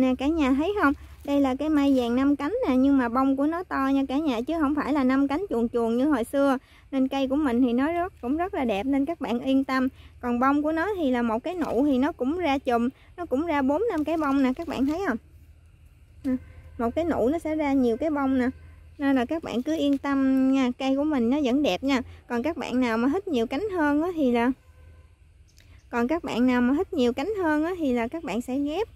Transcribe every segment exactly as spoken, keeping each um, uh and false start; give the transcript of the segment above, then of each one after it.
nè cả nhà thấy không? Đây là cái mai vàng năm cánh nè, nhưng mà bông của nó to nha cả nhà, chứ không phải là năm cánh chuồn chuồn như hồi xưa. Nên cây của mình thì nó rất cũng rất là đẹp, nên các bạn yên tâm. Còn bông của nó thì là một cái nụ thì nó cũng ra chùm, nó cũng ra bốn năm cái bông nè, các bạn thấy không? Một cái nụ nó sẽ ra nhiều cái bông nè. Nên là các bạn cứ yên tâm nha, cây của mình nó vẫn đẹp nha. Còn các bạn nào mà thích nhiều cánh hơn á thì là Còn các bạn nào mà thích nhiều cánh hơn á thì là các bạn sẽ ghép.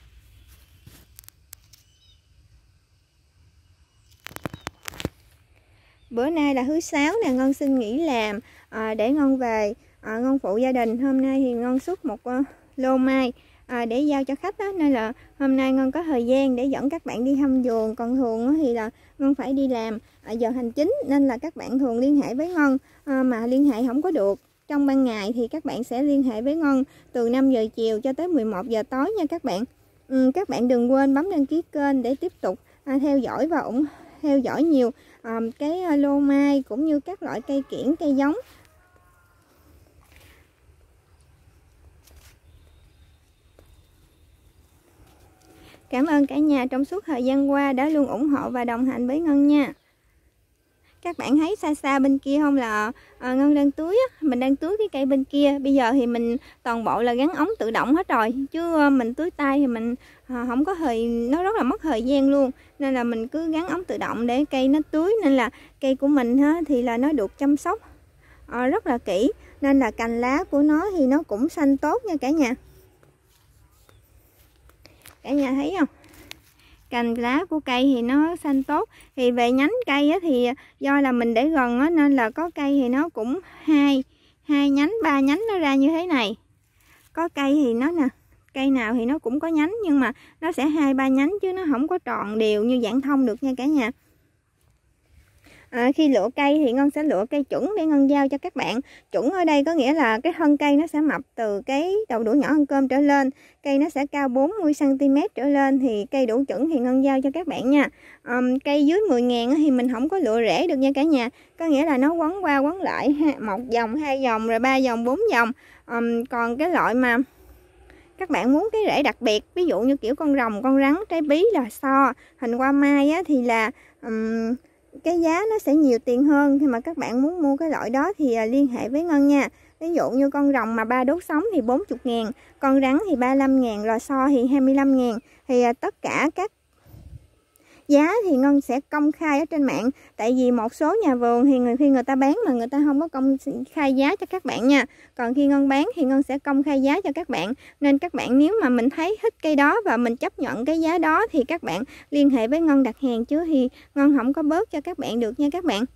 Bữa nay là thứ sáu nè, Ngân xin nghỉ làm à, để Ngân về à, Ngân phụ gia đình. Hôm nay thì Ngân xuất một uh, lô mai à, để giao cho khách đó, nên là hôm nay Ngân có thời gian để dẫn các bạn đi thăm vườn. Còn thường thì là Ngân phải đi làm à, giờ hành chính, nên là các bạn thường liên hệ với Ngân à, mà liên hệ không có được trong ban ngày thì các bạn sẽ liên hệ với Ngân từ năm giờ chiều cho tới mười một giờ tối nha các bạn. Ừ, các bạn đừng quên bấm đăng ký kênh để tiếp tục à, theo dõi và ủng theo dõi nhiều à, cái lô mai cũng như các loại cây kiểng, cây giống. Cảm ơn cả nhà trong suốt thời gian qua đã luôn ủng hộ và đồng hành với Ngân nha. Các bạn thấy xa xa bên kia không là à, Ngân đang tưới á, mình đang tưới cái cây bên kia. Bây giờ thì mình toàn bộ là gắn ống tự động hết rồi, chứ mình tưới tay thì mình à, không có thời, nó rất là mất thời gian luôn. Nên là mình cứ gắn ống tự động để cây nó tưới, nên là cây của mình ha, thì là nó được chăm sóc à, rất là kỹ. Nên là cành lá của nó thì nó cũng xanh tốt nha cả nhà. Cả nhà thấy không? Cành lá của cây thì nó xanh tốt. Thì về nhánh cây á, thì do là mình để gần á, nên là có cây thì nó cũng hai hai nhánh, ba nhánh nó ra như thế này. Có cây thì nó nè, cây nào thì nó cũng có nhánh, nhưng mà nó sẽ hai ba nhánh chứ nó không có tròn đều như dạng thông được nha cả nhà. À, khi lựa cây thì Ngân sẽ lựa cây chuẩn để Ngân giao cho các bạn. Chuẩn ở đây có nghĩa là cái thân cây nó sẽ mập từ cái đầu đũa nhỏ hơn cơm trở lên, cây nó sẽ cao bốn mươi xăng ti mét trở lên thì cây đủ chuẩn thì Ngân giao cho các bạn nha. Um, cây dưới mười ngàn thì mình không có lựa rễ được nha cả nhà, có nghĩa là nó quấn qua quấn lại một vòng, hai vòng, rồi ba vòng, bốn vòng. Um, còn cái loại mà các bạn muốn cái rễ đặc biệt, ví dụ như kiểu con rồng, con rắn, trái bí, là so, hình hoa mai á, thì là um, cái giá nó sẽ nhiều tiền hơn. Khi mà các bạn muốn mua cái loại đó thì à, liên hệ với Ngân nha. Ví dụ như con rồng mà ba đốt sống thì bốn mươi ngàn, con rắn thì ba mươi lăm ngàn, lò xo thì hai mươi lăm ngàn. Thì à, tất cả các giá thì Ngân sẽ công khai ở trên mạng. Tại vì một số nhà vườn thì người khi người ta bán mà người ta không có công khai giá cho các bạn nha. Còn khi Ngân bán thì Ngân sẽ công khai giá cho các bạn. Nên các bạn nếu mà mình thấy thích cây đó và mình chấp nhận cái giá đó thì các bạn liên hệ với Ngân đặt hàng, chứ thì Ngân không có bớt cho các bạn được nha các bạn.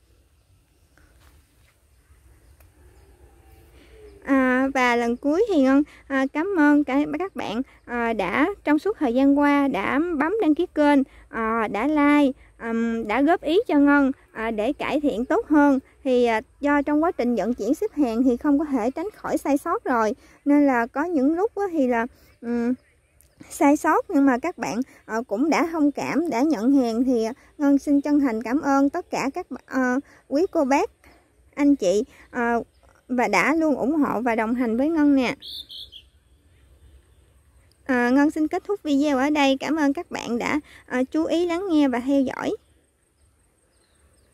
À, và lần cuối thì Ngân à, cảm ơn cả các bạn à, đã trong suốt thời gian qua đã bấm đăng ký kênh, à, đã like, à, đã góp ý cho Ngân à, để cải thiện tốt hơn. Thì à, do trong quá trình vận chuyển ship hàng thì không có thể tránh khỏi sai sót rồi, nên là có những lúc thì là um, sai sót, nhưng mà các bạn à, cũng đã thông cảm, đã nhận hàng thì Ngân xin chân thành cảm ơn tất cả các à, quý cô bác, anh chị à, và đã luôn ủng hộ và đồng hành với Ngân nè. À, Ngân xin kết thúc video ở đây. Cảm ơn các bạn đã à, chú ý lắng nghe và theo dõi.